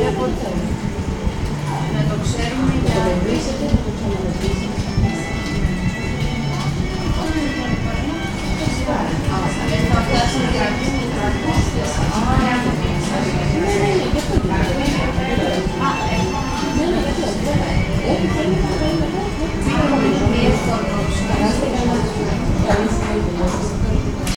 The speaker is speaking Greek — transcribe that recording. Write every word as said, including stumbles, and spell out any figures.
Να το ξέρουμε για να βρίσκεται, να το ξαναβρίσετε. Θα φτάσουμε για να